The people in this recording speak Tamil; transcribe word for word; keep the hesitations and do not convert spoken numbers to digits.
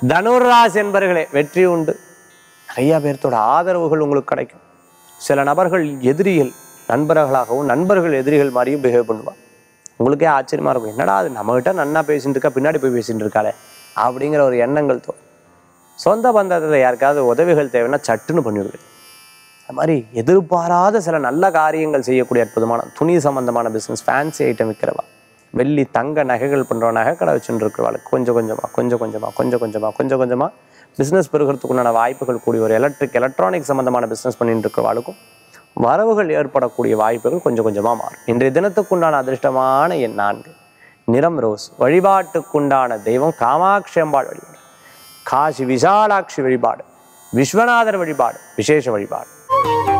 தனுராசி என்பர்களே, வெற்றி உண்டு. நிறைய பேர்த்தோட ஆதரவுகள் உங்களுக்கு கிடைக்கும். சில நபர்கள் எதிரிகள் நண்பர்களாகவும் நண்பர்கள் எதிரிகள் மாதிரியும் பிஹேவ் பண்ணுவாங்க. உங்களுக்கே ஆச்சரியமா இருக்கும், என்னடா அது நம்மகிட்ட நன்னா பேசிட்டு இருக்கா, பின்னாடி போய் பேசிட்டு இருக்காளே அப்படிங்கிற ஒரு எண்ணங்கள் தோணும். சொந்த பந்தத்தில் யாருக்காவது உதவிகள் தேவைன்னா சட்டுன்னு பண்ணிவிடுவேன். அது மாதிரி எதிர்பாராத சில நல்ல காரியங்கள் செய்யக்கூடிய அற்புதமான துணி சம்பந்தமான பிஸ்னஸ், ஃபேன்சி ஐட்டம் விற்கிறவா, வெள்ளி தங்க நகைகள் பண்ணுற நகை கடை வச்சுட்டு இருக்கிறவாளுக்கு கொஞ்சம் கொஞ்சமாக கொஞ்சம் கொஞ்சமாக கொஞ்சம் கொஞ்சமாக கொஞ்சம் கொஞ்சமாக பிஸ்னஸ் பெருகிறதுக்குண்டான வாய்ப்புகள் கூடிய ஒரு எலக்ட்ரிக் எலக்ட்ரானிக் சம்பந்தமான பிஸ்னஸ் பண்ணிட்டு இருக்கிறவாளுக்கும் வரவுகள் ஏற்படக்கூடிய வாய்ப்புகள் கொஞ்சம் கொஞ்சமாக மாறும். இன்றைய தினத்துக்குண்டான அதிர்ஷ்டமான எண் நான்கு, நிறம் ரோஸ். வழிபாட்டுக்குண்டான தெய்வம் காமாட்சி அம்பாள் வழிபாடு, காசி விசாலாட்சி வழிபாடு, விஸ்வநாதர் வழிபாடு, விசேஷ வழிபாடு.